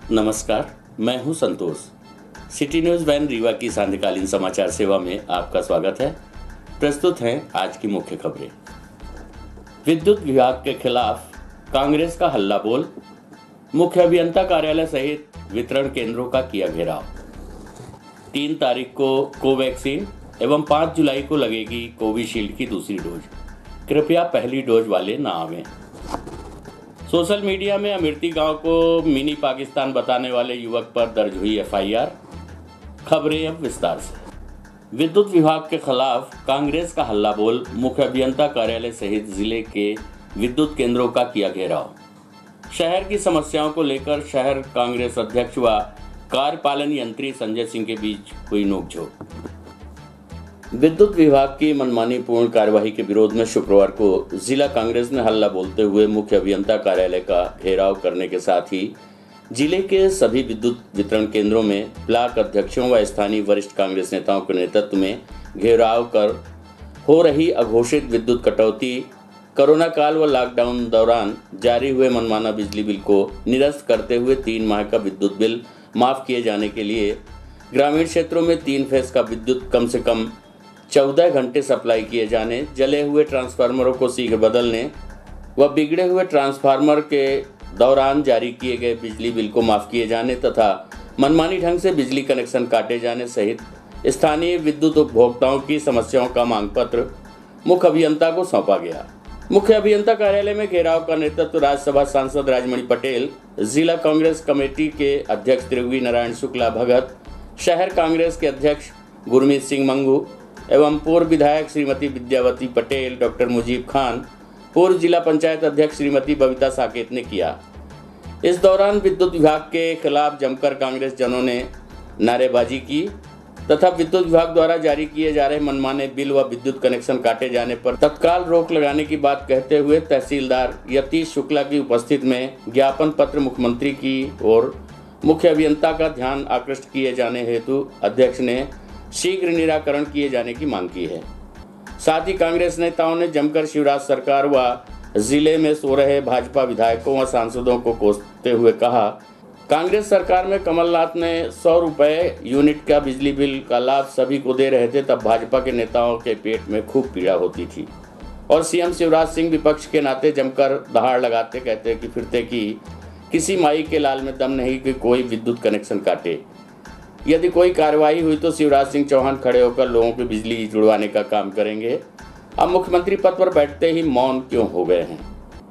नमस्कार, मैं हूं Santosh. City news van Rewa की सांध्यकालीन समाचार सेवा में आपका स्वागत है। प्रस्तुत हैं आज की मुख्य खबरें। विद्युत विभाग के खिलाफ कांग्रेस का हल्ला बोल, मुख्य अभियंता कार्यालय सहित वितरण केंद्रों का किया घेराव। 3 तारीख को कोवैक्सीन एवं 5 जुलाई को लगेगी कोविशील्ड की दूसरी डोज। कृपया पहली डोज वाले न आवें। सोशल मीडिया में अमेठी गांव को मिनी पाकिस्तान बताने वाले युवक पर दर्ज हुई एफआईआर। खबरें अब विस्तार से। विद्युत विभाग के खिलाफ कांग्रेस का हल्ला बोल, मुख्य अभियंता कार्यालय सहित जिले के विद्युत केंद्रों का किया घेराव। शहर की समस्याओं को लेकर शहर कांग्रेस अध्यक्ष व कार्यपालन यंत्री संजय सिंह के बीच हुई नोकझोंक। विद्युत विभाग की मनमानी पूर्ण कार्यवाही के विरोध में शुक्रवार को जिला कांग्रेस ने हल्ला बोलते हुए मुख्य अभियंता कार्यालय का घेराव करने के साथ ही जिले के सभी विद्युत वितरण केंद्रों में ब्लॉक अध्यक्षों व स्थानीय वरिष्ठ कांग्रेस नेताओं के नेतृत्व में घेराव कर हो रही अघोषित विद्युत कटौती, कोरोना काल व लॉकडाउन दौरान जारी हुए मनमाना बिजली बिल को निरस्त करते हुए 3 माह का विद्युत बिल माफ किए जाने के लिए ग्रामीण क्षेत्रों में 3 फेज का विद्युत कम से कम 14 घंटे सप्लाई किए जाने, जले हुए ट्रांसफार्मरों को शीघ्र बदलने व बिगड़े हुए ट्रांसफार्मर के दौरान जारी किए गए बिजली बिल को माफ किए जाने तथा मनमानी ढंग से बिजली कनेक्शन काटे जाने सहित स्थानीय विद्युत उपभोक्ताओं की समस्याओं का मांग पत्र मुख्य अभियंता को सौंपा गया। मुख्य अभियंता कार्यालय में घेराव का नेतृत्व राज्यसभा सांसद राजमणि पटेल, जिला कांग्रेस कमेटी के अध्यक्ष त्रिवेणी नारायण शुक्ला भगत, शहर कांग्रेस के अध्यक्ष गुरमीत सिंह मंगू एवं पूर्व विधायक श्रीमती विद्यावती पटेल, डॉक्टर मुजीब खान, पूर्व जिला पंचायत अध्यक्ष श्रीमती बबीता साकेत ने किया। इस दौरान विद्युत विभाग के खिलाफ जमकर कांग्रेस जनों ने नारेबाजी की तथा विद्युत विभाग द्वारा जारी किए जा रहे मनमाने बिल व विद्युत कनेक्शन काटे जाने पर तत्काल रोक लगाने की बात कहते हुए तहसीलदार यतीश शुक्ला की उपस्थिति में ज्ञापन पत्र मुख्यमंत्री की ओर मुख्य अभियंता का ध्यान आकृष्ट किए जाने हेतु अध्यक्ष ने शीघ्र निराकरण किए जाने की मांग की है। साथ ही कांग्रेस नेताओं ने जमकर शिवराज सरकार व जिले में सो रहे भाजपा विधायकों व सांसदों को कोसते हुए कहा, कांग्रेस सरकार में कमलनाथ ने 100 रुपये यूनिट का बिजली बिल का लाभ सभी को दे रहे थे, तब भाजपा के नेताओं के पेट में खूब पीड़ा होती थी और सीएम शिवराज सिंह विपक्ष के नाते जमकर दहाड़ लगाते कहते कि फिरते कि किसी माई के लाल में दम नहीं कि कोई विद्युत कनेक्शन काटे। यदि कोई कार्रवाई हुई तो शिवराज सिंह चौहान खड़े होकर लोगों की बिजली जुड़वाने का काम करेंगे। अब मुख्यमंत्री पद पर बैठते ही मौन क्यों हो गए हैं?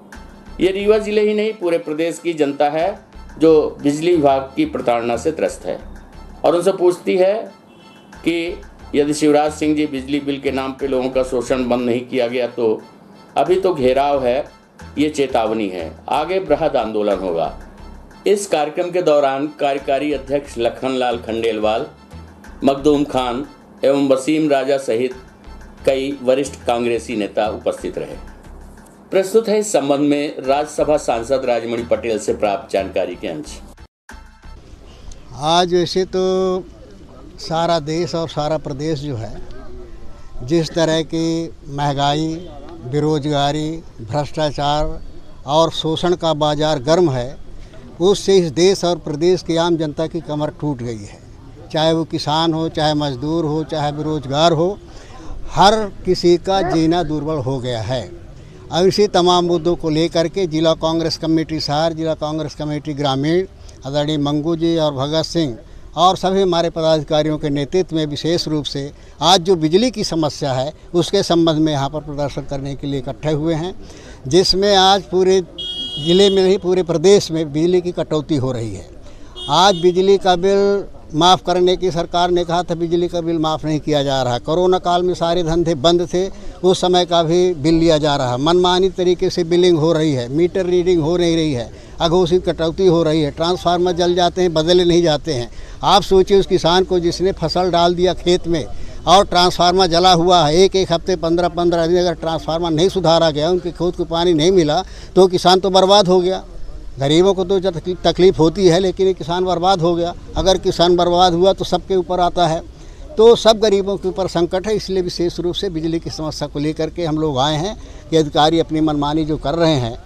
ये रीवा जिले ही नहीं पूरे प्रदेश की जनता है जो बिजली विभाग की प्रताड़ना से त्रस्त है और उनसे पूछती है कि यदि शिवराज सिंह जी बिजली बिल के नाम पे लोगों का शोषण बंद नहीं किया गया तो अभी तो घेराव है, ये चेतावनी है, आगे बृहद आंदोलन होगा। इस कार्यक्रम के दौरान कार्यकारी अध्यक्ष लखनलाल खंडेलवाल, मखदूम खान एवं वसीम राजा सहित कई वरिष्ठ कांग्रेसी नेता उपस्थित रहे। प्रस्तुत है इस संबंध में राज्यसभा सांसद राजमणि पटेल से प्राप्त जानकारी के अंश। आज वैसे तो सारा देश और सारा प्रदेश जो है जिस तरह की महंगाई, बेरोजगारी, भ्रष्टाचार और शोषण का बाजार गर्म है, उससे इस देश और प्रदेश की आम जनता की कमर टूट गई है। चाहे वो किसान हो, चाहे मजदूर हो, चाहे बेरोजगार हो, हर किसी का जीना दुर्बल हो गया है। अब इसी तमाम मुद्दों को लेकर के जिला कांग्रेस कमेटी शहर, जिला कांग्रेस कमेटी ग्रामीण आदरणीय मंगू जी और भगत सिंह और सभी हमारे पदाधिकारियों के नेतृत्व में विशेष रूप से आज जो बिजली की समस्या है उसके संबंध में यहाँ पर प्रदर्शन करने के लिए इकट्ठे हुए हैं, जिसमें आज पूरे ज़िले में नहीं पूरे प्रदेश में बिजली की कटौती हो रही है। आज बिजली का बिल माफ़ करने की सरकार ने कहा था, बिजली का बिल माफ़ नहीं किया जा रहा। कोरोना काल में सारे धंधे बंद थे, उस समय का भी बिल लिया जा रहा। मनमानी तरीके से बिलिंग हो रही है, मीटर रीडिंग हो नहीं रही है, अघोषित कटौती हो रही है, ट्रांसफार्मर जल जाते हैं, बदले नहीं जाते हैं। आप सोचिए उस किसान को जिसने फसल डाल दिया खेत में और ट्रांसफार्मर जला हुआ है, एक हफ्ते 15-15 दिन अगर ट्रांसफार्मर नहीं सुधारा गया, उनके खेत को पानी नहीं मिला तो किसान तो बर्बाद हो गया। गरीबों को तो तकलीफ होती है, लेकिन ये किसान बर्बाद हो गया। अगर किसान बर्बाद हुआ तो सबके ऊपर आता है, तो सब गरीबों के ऊपर संकट है। इसलिए विशेष रूप से बिजली की समस्या को लेकर के हम लोग आए हैं कि अधिकारी अपनी मनमानी जो कर रहे हैं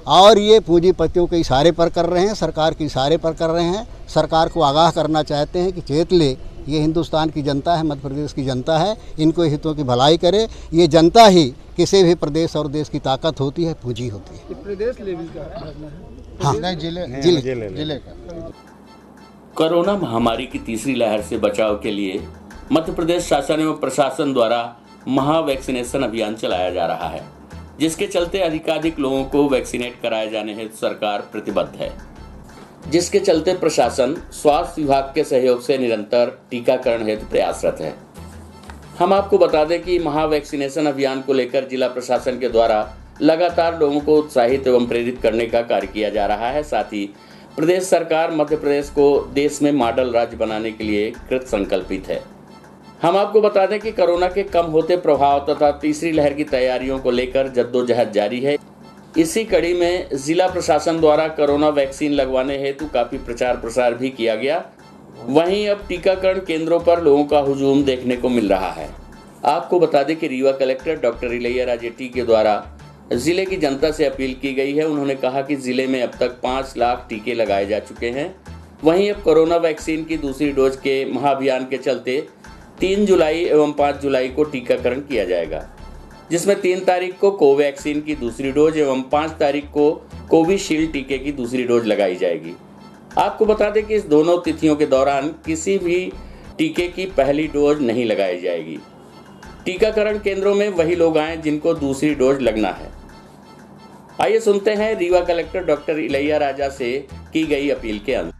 और ये पूंजीपतियों के इशारे पर कर रहे हैं, सरकार के इशारे पर कर रहे हैं। सरकार को आगाह करना चाहते हैं कि चेत ले, ये हिंदुस्तान की जनता है, मध्य प्रदेश की जनता है, इनको हितों की भलाई करे। ये जनता ही किसी भी प्रदेश और देश की ताकत होती है, पूंजी होती है। प्रदेश लेवल का, हाँ, जिले का। कोरोना महामारी की तीसरी लहर से बचाव के लिए मध्य प्रदेश शासन एवं प्रशासन द्वारा महा वैक्सीनेशन अभियान चलाया जा रहा है, जिसके चलते अधिकाधिक लोगों को वैक्सीनेट कराए जाने हेतु सरकार प्रतिबद्ध है, जिसके चलते प्रशासन स्वास्थ्य विभाग के सहयोग से निरंतर टीकाकरण हेतु प्रयासरत है। हम आपको बता दें कि महा वैक्सीनेशन अभियान को लेकर जिला प्रशासन के द्वारा लगातार लोगों को उत्साहित एवं प्रेरित करने का कार्य किया जा रहा है। साथ ही प्रदेश सरकार मध्य प्रदेश को देश में मॉडल राज्य बनाने के लिए कृत संकल्पित है। हम आपको बता दें कि कोरोना के कम होते प्रभाव तथा तीसरी लहर की तैयारियों को लेकर जद्दोजहद जारी है। इसी कड़ी में जिला प्रशासन द्वारा कोरोना वैक्सीन लगवाने हेतु काफी प्रचार प्रसार भी किया गया। वहीं अब टीकाकरण केंद्रों पर लोगों का हुजूम देखने को मिल रहा है। आपको बता दें कि रीवा कलेक्टर डॉक्टर इलैया राजेटी के द्वारा जिले की जनता से अपील की गई है। उन्होंने कहा कि जिले में अब तक 5 लाख टीके लगाए जा चुके हैं। वहीं अब कोरोना वैक्सीन की दूसरी डोज के महाअभियान के चलते 3 जुलाई एवं 5 जुलाई को टीकाकरण किया जाएगा, जिसमें 3 तारीख को कोवैक्सीन की दूसरी डोज एवं 5 तारीख को कोविशील्ड टीके की दूसरी डोज लगाई जाएगी। आपको बता दें कि इस दोनों तिथियों के दौरान किसी भी टीके की पहली डोज नहीं लगाई जाएगी। टीकाकरण केंद्रों में वही लोग आएं जिनको दूसरी डोज लगना है। आइए सुनते हैं रीवा कलेक्टर डॉक्टर इलैया राजा से की गई अपील के अंदर।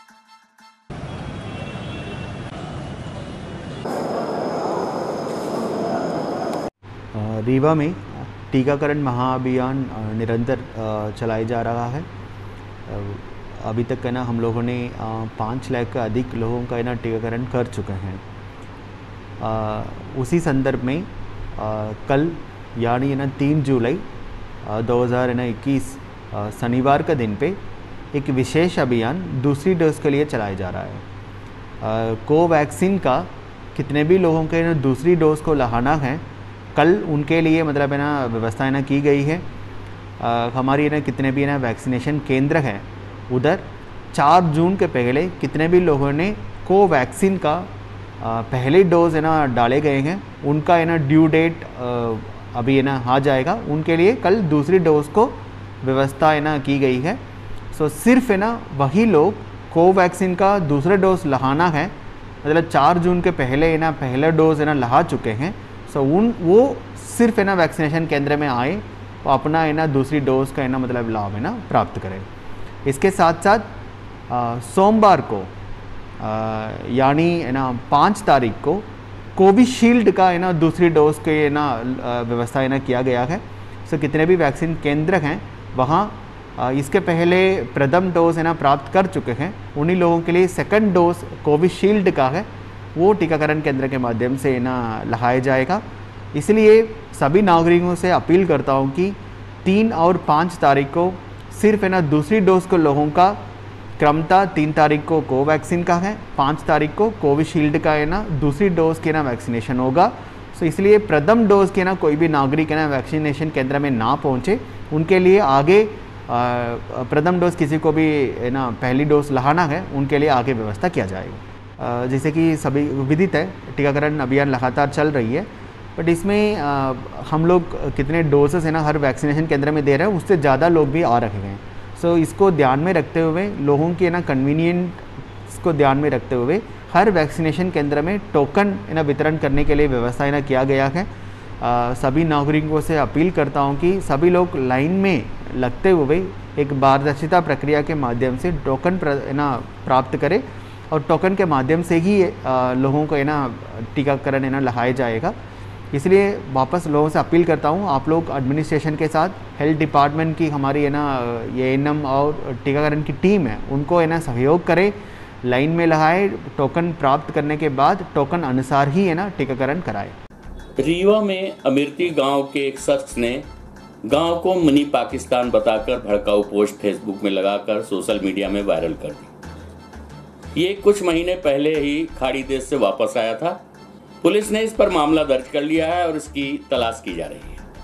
रीवा में टीकाकरण महाअभियान निरंतर चलाया जा रहा है। अभी तक है ना हम लोगों ने 5 लाख का अधिक लोगों का है ना टीकाकरण कर चुके हैं। उसी संदर्भ में कल यानी है ना 3 जुलाई 2021 शनिवार का दिन पे एक विशेष अभियान दूसरी डोज के लिए चलाया जा रहा है। कोवैक्सीन का कितने भी लोगों के ना दूसरी डोज को लगाना है, कल उनके लिए मतलब है ना व्यवस्था है ना की गई है। हमारी है ना कितने भी है ना वैक्सीनेशन केंद्र हैं, उधर 4 जून के पहले कितने भी लोगों ने कोवैक्सीन का पहले डोज है ना डाले गए हैं, उनका है ना ड्यू डेट अभी है ना आ जाएगा। उनके लिए कल दूसरी डोज को व्यवस्था है ना की गई है। सो सिर्फ है ना वही लोग कोवैक्सीन का दूसरा डोज लगाना है, मतलब 4 जून के पहले है ना पहला डोज है ना लगा चुके हैं। सो वो सिर्फ है ना वैक्सीनेशन केंद्र में आए तो अपना है ना दूसरी डोज का है ना मतलब लाभ है ना प्राप्त करें। इसके साथ साथ सोमवार को यानी है ना 5 तारीख को कोविशील्ड का है ना दूसरी डोज के है ना व्यवस्था है ना किया गया है। सो कितने भी वैक्सीन केंद्र हैं वहाँ इसके पहले प्रथम डोज है ना प्राप्त कर चुके हैं, उन्हीं लोगों के लिए सेकंड डोज कोविशील्ड का है वो टीकाकरण केंद्र के माध्यम से ना लगाया जाएगा। इसलिए सभी नागरिकों से अपील करता हूँ कि 3 और 5 तारीख को सिर्फ है ना दूसरी डोज को लोगों का क्रमता 3 तारीख को कोवैक्सीन का है, 5 तारीख को कोविशील्ड का है ना दूसरी डोज के ना वैक्सीनेशन होगा। सो इसलिए प्रथम डोज के ना कोई भी नागरिक है ना वैक्सीनेशन केंद्र में ना पहुँचे, उनके लिए आगे प्रथम डोज किसी को भी है ना पहली डोज लगाना है उनके लिए आगे व्यवस्था किया जाएगा। जैसे कि सभी विदित है टीकाकरण अभियान लगातार चल रही है, बट इसमें हम लोग कितने डोजेस है ना हर वैक्सीनेशन केंद्र में दे रहे हैं, उससे ज़्यादा लोग भी आ रहे हैं। सो इसको ध्यान में रखते हुए लोगों की है ना कन्वीनियंस को ध्यान में रखते हुए हर वैक्सीनेशन केंद्र में टोकन है ना वितरण करने के लिए व्यवस्था है ना किया गया है। सभी नागरिकों से अपील करता हूं कि सभी लोग लाइन में लगते हुए एक पारदर्शिता प्रक्रिया के माध्यम से टोकन है ना प्राप्त करें और टोकन के माध्यम से ही लोगों को है ना टीकाकरण है ना लगाया जाएगा। इसलिए वापस लोगों से अपील करता हूँ, आप लोग एडमिनिस्ट्रेशन के साथ हेल्थ डिपार्टमेंट की हमारी है ना ANM और टीकाकरण की टीम है उनको है ना सहयोग करें, लाइन में लगाए, टोकन प्राप्त करने के बाद टोकन अनुसार ही है ना टीकाकरण कराए। रीवा में अमिर्ती गांव के एक शख्स ने गांव को मिनी पाकिस्तान बताकर भड़काऊ पोस्ट फेसबुक में लगाकर सोशल मीडिया में वायरल कर दी। ये कुछ महीने पहले ही खाड़ी देश से वापस आया था। पुलिस ने इस पर मामला दर्ज कर लिया है और इसकी तलाश की जा रही है।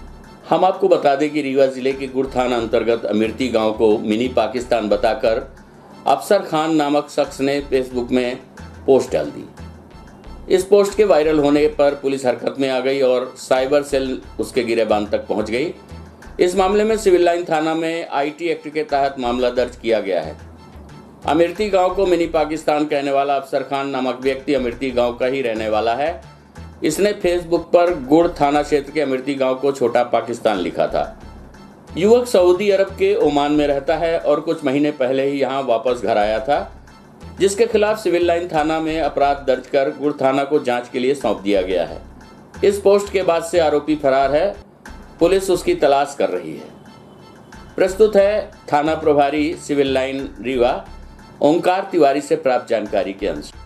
हम आपको बता दें कि रीवा जिले के गुड़ थाना अंतर्गत अमिर्ती गांव को मिनी पाकिस्तान बताकर अफसर खान नामक शख्स ने फेसबुक में पोस्ट डाल दी। इस पोस्ट के वायरल होने पर पुलिस हरकत में आ गई और साइबर सेल उसके गिरेबान तक पहुंच गई। इस मामले में सिविल लाइन थाना में आईटी एक्ट के तहत मामला दर्ज किया गया है। अमिर्ती गांव को मिनी पाकिस्तान कहने वाला अफसर खान नामक व्यक्ति अमिर्ती गांव का ही रहने वाला है। इसने फेसबुक पर गुड़ थाना क्षेत्र के अमिर्ती गांव को छोटा पाकिस्तान लिखा था। युवक सऊदी अरब के ओमान में रहता है और कुछ महीने पहले ही यहां वापस घर आया था, जिसके खिलाफ सिविल लाइन थाना में अपराध दर्ज कर गुड़ थाना को जांच के लिए सौंप दिया गया है। इस पोस्ट के बाद से आरोपी फरार है। पुलिस उसकी तलाश कर रही है। प्रस्तुत है थाना प्रभारी सिविल लाइन रीवा ओंकार तिवारी से प्राप्त जानकारी के अनुसार।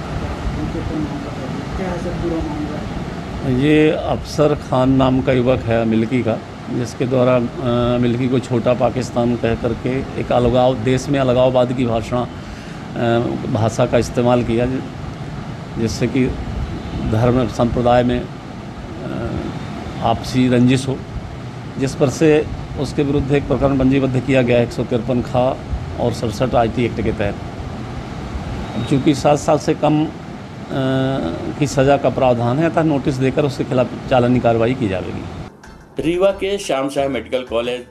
ये अफसर खान नाम का युवक है मिल्की का, जिसके द्वारा मिल्की को छोटा पाकिस्तान कह करके एक अलगाव, देश में अलगाववाद की भाषा का इस्तेमाल किया, जिससे कि धर्म संप्रदाय में आपसी रंजिश हो, जिस पर से उसके विरुद्ध एक प्रकरण पंजीबद्ध किया गया 153 खा और 67 आईटी एक्ट के तहत। चूँकि 7 साल से कम की सज़ा का प्रावधान है, अतः नोटिस देकर उसके खिलाफ चालानी कार्रवाई की जाएगी। रीवा के Shyam Shah medical college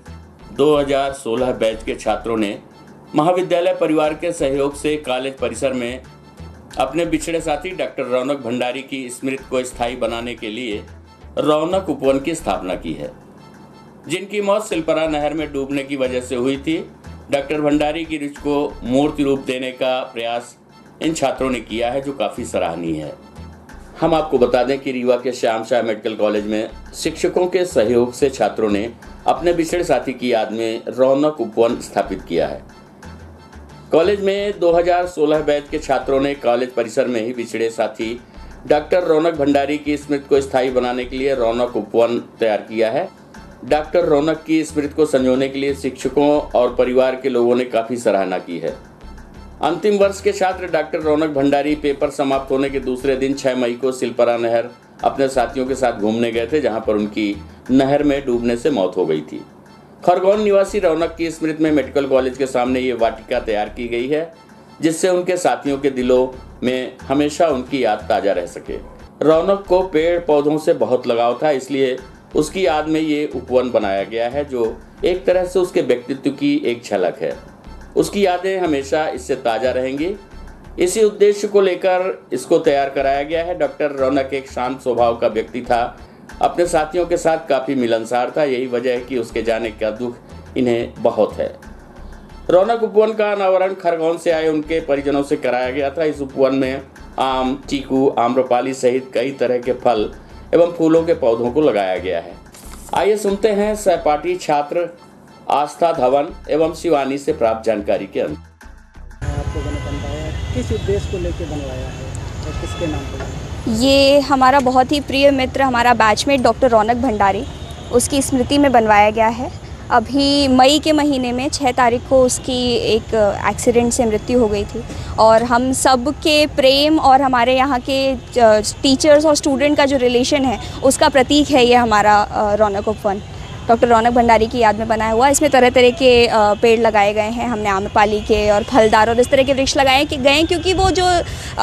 2016 batch के छात्रों ने महाविद्यालय परिवार के सहयोग से कॉलेज परिसर में अपने बिछड़े साथी डॉक्टर रौनक भंडारी की स्मृति को स्थायी बनाने के लिए रौनक उपवन की स्थापना की है, जिनकी मौत सिलपरा नहर में डूबने की वजह से हुई थी। डॉक्टर भंडारी की रुचि को मूर्ति रूप देने का प्रयास इन छात्रों ने किया है, जो काफ़ी सराहनीय है। हम आपको बता दें कि रीवा के श्याम शाह मेडिकल कॉलेज में शिक्षकों के सहयोग से छात्रों ने अपने बिछड़े साथी की याद में रौनक उपवन स्थापित किया है। कॉलेज में 2016 बैच के छात्रों ने कॉलेज परिसर में ही बिछड़े साथी डॉक्टर रौनक भंडारी की स्मृति को स्थायी बनाने के लिए रौनक उपवन तैयार किया है। डॉक्टर रौनक की स्मृति को संजोने के लिए शिक्षकों और परिवार के लोगों ने काफ़ी सराहना की है। अंतिम वर्ष के छात्र डॉक्टर रौनक भंडारी पेपर समाप्त होने के दूसरे दिन 6 मई को सिलपरा नहर अपने साथियों के साथ घूमने गए थे, जहां पर उनकी नहर में डूबने से मौत हो गई थी। खरगोन निवासी रौनक की स्मृति में मेडिकल कॉलेज के सामने ये वाटिका तैयार की गई है, जिससे उनके साथियों के दिलों में हमेशा उनकी याद ताज़ा रह सके। रौनक को पेड़ पौधों से बहुत लगाव था, इसलिए उसकी याद में ये उपवन बनाया गया है, जो एक तरह से उसके व्यक्तित्व की एक झलक है। उसकी यादें हमेशा इससे ताज़ा रहेंगी। इसी उद्देश्य को लेकर इसको तैयार कराया गया है। डॉक्टर रौनक एक शांत स्वभाव का व्यक्ति था, अपने साथियों के साथ काफ़ी मिलनसार था। यही वजह है कि उसके जाने का दुख इन्हें बहुत है। रौनक उपवन का अनावरण खरगोन से आए उनके परिजनों से कराया गया था। इस उपवन में आम, चीकू, आम्रपाली सहित कई तरह के फल एवं फूलों के पौधों को लगाया गया है। आइए सुनते हैं सहपाठी छात्र आस्था धवन एवं शिवानी से प्राप्त जानकारी के अनुसार। आपको बनवाया किस उद्देश्य को लेकर बनवाया है और किसके नाम पर? ये हमारा बहुत ही प्रिय मित्र, हमारा बैचमेट डॉक्टर रौनक भंडारी, उसकी स्मृति में बनवाया गया है। अभी मई के महीने में 6 तारीख को उसकी एक एक्सीडेंट से मृत्यु हो गई थी और हम सब के प्रेम और हमारे यहाँ के टीचर्स और स्टूडेंट का जो रिलेशन है उसका प्रतीक है ये हमारा रौनक उपवन। डॉक्टर रौनक भंडारी की याद में बनाया हुआ। इसमें तरह तरह के पेड़ लगाए गए हैं। हमने आम्रपाली के और फलदार और इस तरह के वृक्ष लगाए गए, क्योंकि वो जो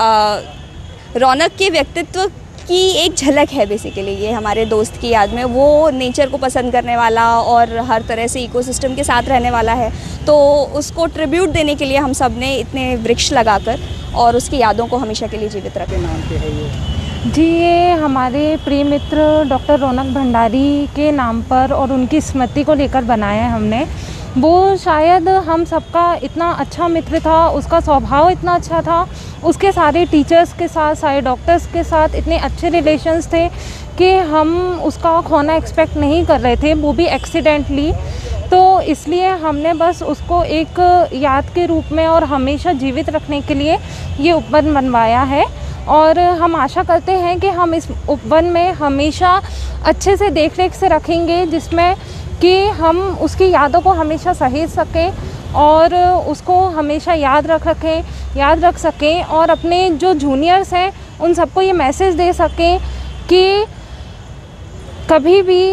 रौनक के व्यक्तित्व की एक झलक है बेसिकली। ये हमारे दोस्त की याद में, वो नेचर को पसंद करने वाला और हर तरह से इकोसिस्टम के साथ रहने वाला है, तो उसको ट्रिब्यूट देने के लिए हम सब ने इतने वृक्ष लगाकर और उसकी यादों को हमेशा के लिए जीवित रखें। नाम पे है ये? जी, ये हमारे प्रिय मित्र डॉक्टर रौनक भंडारी के नाम पर और उनकी स्मृति को लेकर बनाया है हमने। वो शायद हम सबका इतना अच्छा मित्र था, उसका स्वभाव इतना अच्छा था, उसके सारे टीचर्स के साथ, सारे डॉक्टर्स के साथ इतने अच्छे रिलेशंस थे कि हम उसका खोना एक्सपेक्ट नहीं कर रहे थे, वो भी एक्सीडेंटली। तो इसलिए हमने बस उसको एक याद के रूप में और हमेशा जीवित रखने के लिए ये उपवन बनवाया है। और हम आशा करते हैं कि हम इस उपवन में हमेशा अच्छे से देख रेख से रखेंगे, जिसमें कि हम उसकी यादों को हमेशा सहेज सकें और उसको हमेशा याद रख सकें और अपने जो जूनियर्स हैं उन सबको ये मैसेज दे सकें कि कभी भी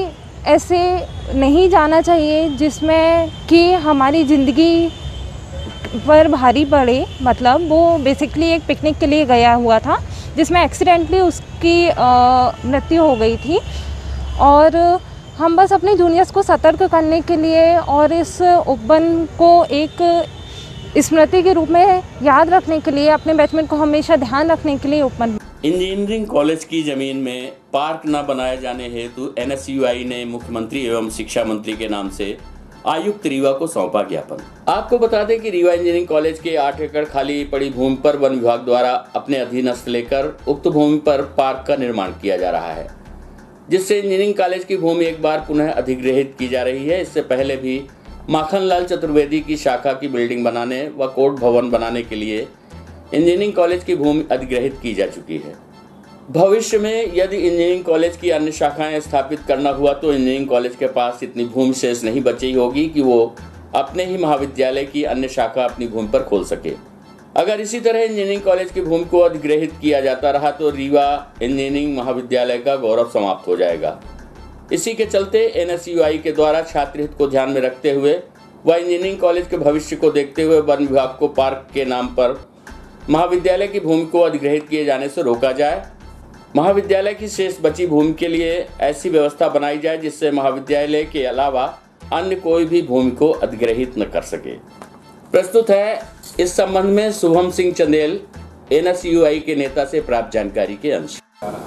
ऐसे नहीं जाना चाहिए जिसमें कि हमारी ज़िंदगी पर भारी पड़े। मतलब वो बेसिकली एक पिकनिक के लिए गया हुआ था जिसमें एक्सीडेंटली उसकी मृत्यु हो गई थी। और हम बस अपनी जूनियर्स को सतर्क करने के लिए और इस उपवन को एक स्मृति के रूप में याद रखने के लिए, अपने बैचमेट को हमेशा ध्यान रखने के लिए उपवन। इंजीनियरिंग कॉलेज की जमीन में पार्क न बनाए जाने हेतु NSUI ने मुख्यमंत्री एवं शिक्षा मंत्री के नाम से आयुक्त रीवा को सौंपा ज्ञापन। आपको बता दें कि रीवा इंजीनियरिंग कॉलेज के 8 एकड़ खाली पड़ी भूमि पर वन विभाग द्वारा अपने अधीनस्थ लेकर उक्त भूमि पर पार्क का निर्माण किया जा रहा है, जिससे इंजीनियरिंग कॉलेज की भूमि एक बार पुनः अधिग्रहित की जा रही है। इससे पहले भी माखनलाल चतुर्वेदी की शाखा की बिल्डिंग बनाने व कोर्ट भवन बनाने के लिए इंजीनियरिंग कॉलेज की भूमि अधिग्रहित की जा चुकी है। भविष्य में यदि इंजीनियरिंग कॉलेज की अन्य शाखाएं स्थापित करना हुआ तो इंजीनियरिंग कॉलेज के पास इतनी भूमि शेष नहीं बची होगी कि वो अपने ही महाविद्यालय की अन्य शाखा अपनी भूमि पर खोल सके। अगर इसी तरह इंजीनियरिंग कॉलेज की भूमि को अधिग्रहित किया जाता रहा तो रीवा इंजीनियरिंग महाविद्यालय का गौरव समाप्त हो जाएगा। इसी के चलते NSUI के द्वारा छात्र हित को ध्यान में रखते हुए व इंजीनियरिंग कॉलेज के भविष्य को देखते हुए वन विभाग को पार्क के नाम पर महाविद्यालय की भूमि को अधिग्रहित किए जाने से रोका जाए। महाविद्यालय की शेष बची भूमि के लिए ऐसी व्यवस्था बनाई जाए जिससे महाविद्यालय के अलावा अन्य कोई भी भूमि को अधिग्रहित न कर सके। प्रस्तुत है इस संबंध में शुभम सिंह चंदेल, NSUI के नेता से प्राप्त जानकारी के अंश।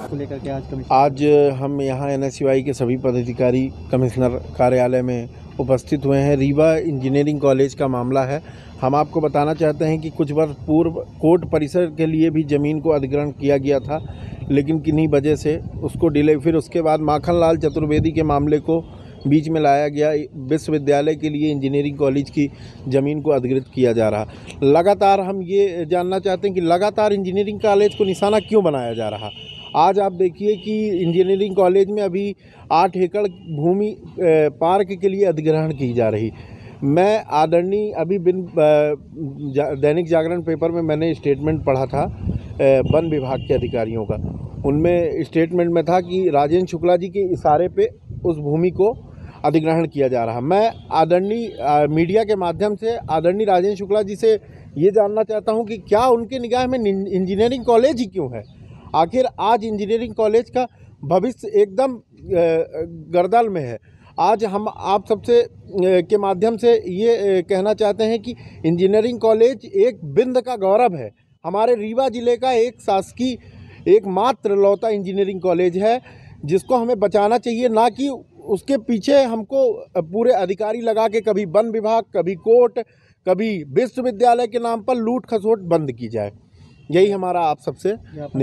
आज हम यहाँ NSUI के सभी पदाधिकारी कमिश्नर कार्यालय में उपस्थित हुए हैं। रीवा इंजीनियरिंग कॉलेज का मामला है। हम आपको बताना चाहते हैं कि कुछ वर्ष पूर्व कोर्ट परिसर के लिए भी ज़मीन को अधिग्रहण किया गया था, लेकिन किन्हीं वजह से उसको डिले, फिर उसके बाद माखनलाल चतुर्वेदी के मामले को बीच में लाया गया। विश्वविद्यालय के लिए इंजीनियरिंग कॉलेज की ज़मीन को अधिग्रहित किया जा रहा। लगातार हम ये जानना चाहते हैं कि लगातार इंजीनियरिंग कॉलेज को निशाना क्यों बनाया जा रहा। आज आप देखिए कि इंजीनियरिंग कॉलेज में अभी 8 एकड़ भूमि पार्क के लिए अधिग्रहण की जा रही। मैं आदरणीय अभी दैनिक जागरण पेपर में मैंने स्टेटमेंट पढ़ा था वन विभाग के अधिकारियों का। उनमें स्टेटमेंट में था कि राजेंद्र शुक्ला जी के इशारे पे उस भूमि को अधिग्रहण किया जा रहा। मैं आदरणीय मीडिया के माध्यम से आदरणीय राजेंद्र शुक्ला जी से ये जानना चाहता हूँ कि क्या उनके निगाह में इंजीनियरिंग कॉलेज ही क्यों है। आखिर आज इंजीनियरिंग कॉलेज का भविष्य एकदम गर्दल में है। आज हम आप सबसे के माध्यम से ये कहना चाहते हैं कि इंजीनियरिंग कॉलेज एक बिंद का गौरव है। हमारे रीवा ज़िले का एक शासकीय एकमात्र लौता इंजीनियरिंग कॉलेज है जिसको हमें बचाना चाहिए, ना कि उसके पीछे हमको पूरे अधिकारी लगा के कभी वन विभाग, कभी कोर्ट, कभी विश्वविद्यालय के नाम पर लूट खसोट बंद की जाए। यही हमारा आप सबसे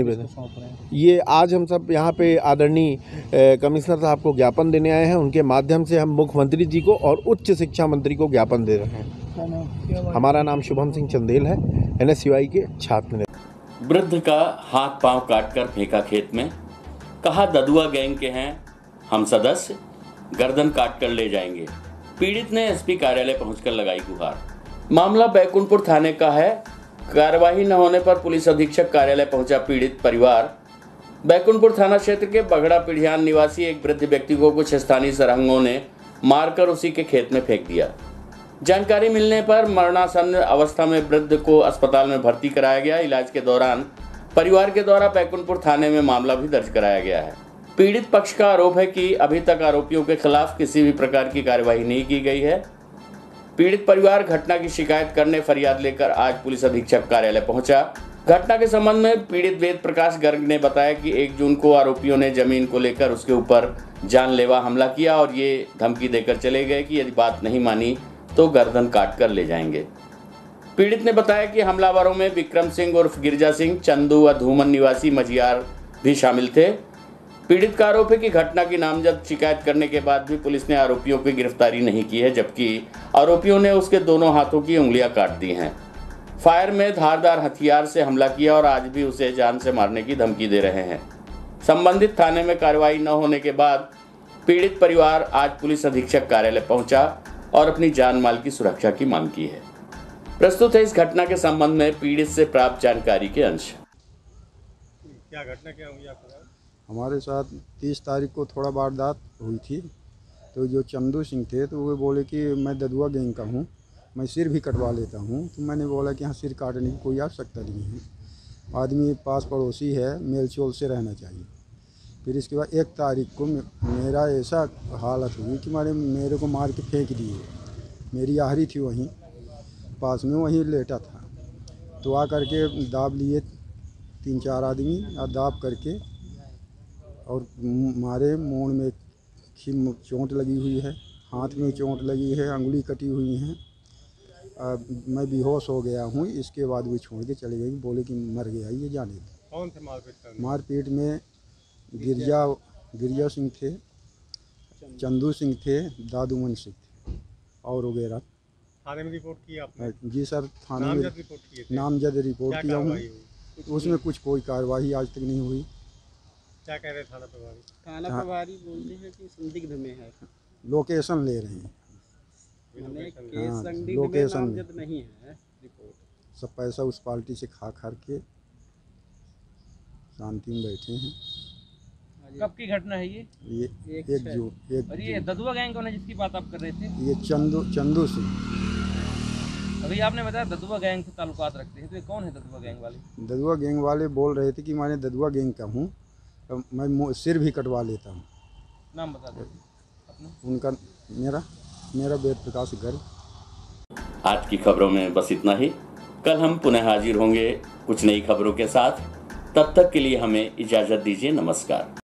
निवेदन। ये आज हम सब यहाँ पे आदरणीय कमिश्नर साहब को ज्ञापन देने आए हैं। उनके माध्यम से हम मुख्यमंत्री जी को और उच्च शिक्षा मंत्री को ज्ञापन दे रहे हैं। हमारा नाम शुभम सिंह चंदेल है, NSUI के छात्र। वृद्ध का हाथ पांव काटकर फेंका खेत में, कहा ददुआ गैंग के हैं हम सदस्य, गर्दन काट कर ले जाएंगे। पीड़ित ने SP कार्यालय पहुंचकर लगाई गुहार। मामला बैकुंठपुर थाने का है। कार्यवाही न होने पर पुलिस अधीक्षक कार्यालय पहुंचा पीड़ित परिवार। बैकुंठपुर थाना क्षेत्र के बगड़ा पिढ़ियान निवासी एक वृद्ध व्यक्ति को कुछ स्थानीय सरहंगों ने मारकर उसी के खेत में फेंक दिया। जानकारी मिलने पर मरणासन्न अवस्था में वृद्ध को अस्पताल में भर्ती कराया गया। इलाज के दौरान परिवार के द्वारा बैकुंठपुर थाने में मामला भी दर्ज कराया गया है। पीड़ित पक्ष का आरोप है कि अभी तक आरोपियों के खिलाफ किसी भी प्रकार की कार्यवाही नहीं की गई है। पीड़ित परिवार घटना की शिकायत करने फरियाद लेकर आज पुलिस अधीक्षक कार्यालय पहुंचा। घटना के संबंध में पीड़ित वेद प्रकाश गर्ग ने बताया कि 1 जून को आरोपियों ने जमीन को लेकर उसके ऊपर जानलेवा हमला किया और ये धमकी देकर चले गए कि यदि बात नहीं मानी तो गर्दन काट कर ले जाएंगे। पीड़ित ने बताया कि हमलावरों में विक्रम सिंह उर्फ गिरजा सिंह, चंदू व धूमन निवासी मजियार भी शामिल थे। पीड़ित का आरोप है कि घटना की नामजद शिकायत करने के बाद भी पुलिस ने आरोपियों की गिरफ्तारी नहीं की है, जबकि आरोपियों ने उसके दोनों हाथों की उंगलियां काट दी हैं। फायर में धारदार हथियार से हमला किया और आज भी उसे जान से मारने की धमकी दे रहे हैं। संबंधित थाने में कार्रवाई न होने के बाद पीड़ित परिवार आज पुलिस अधीक्षक कार्यालय पहुंचा और अपनी जान माल की सुरक्षा की मांग की है। प्रस्तुत है इस घटना के संबंध में पीड़ित से प्राप्त जानकारी के अंश। क्या घटना क्या हुई आपके साथ? हमारे साथ 30 तारीख को थोड़ा वारदात हुई थी। तो जो चंदू सिंह थे तो वो बोले कि मैं ददुआ गैंग का हूँ, मैं सिर भी कटवा लेता हूँ। तो मैंने बोला कि हाँ, सिर काटने की कोई आवश्यकता नहीं है, आदमी पास पड़ोसी है, मेल जोल से रहना चाहिए। फिर इसके बाद 1 तारीख को मेरा ऐसा हालत हुई कि मेरे को मार के फेंक दिए। मेरी आहरी थी वहीं पास में, वहीं लेटा था, तो आ करके दाब लिए 3-4 आदमी, और दाब करके और मारे। मोड़ में चोट लगी हुई है, हाथ में चोट लगी है, अंगुली कटी हुई हैं। मैं बेहोश हो गया हूँ। इसके बाद वो छोड़ के चले गए, बोले कि मर गया, ये जाने दो। कौन थे मारपीट? मारपीट में गिरजा सिंह थे, चंदू सिंह थे, दादूमन सिंह थे और वगैरह। थाने में रिपोर्ट की आपने? जी सर, थाने में नामजद रिपोर्ट किए थे? नामजद रिपोर्ट किया हूँ। उसमें कुछ कोई कार्रवाई आज तक नहीं हुई। क्या कह रहे थाना प्रभारी? थाना प्रभारी बोलते हैं कि संदिग्ध में है, लोकेशन ले रहे हैं। केस हाँ, संदिग्ध में लोकेशन नामजद नहीं है रिपोर्ट। सब पैसा उस पार्टी से खा के शांति में बैठे हैं। कब की घटना है ये? ये 1 जून। और ये ददुआ गैंग कौन है जिसकी बात आप कर रहे थे? ये चंदू सिंह। अभी आपने बताया ददुआ गैंग से ताल्लुकात रखते हैं, तो ये कौन है ददुआ गैंग वाले? ददुआ गैंग वाले बोल रहे थे कि मैं ददुआ गैंग का हूँ, मैं सिर भी कटवा लेता हूँ। नाम बता दीजिए अपना। उनका मेरा वेद प्रकाश गर्ग। आज की खबरों में बस इतना ही। कल हम पुनः हाजिर होंगे कुछ नई खबरों के साथ। तब तक के लिए हमें इजाजत दीजिए। नमस्कार।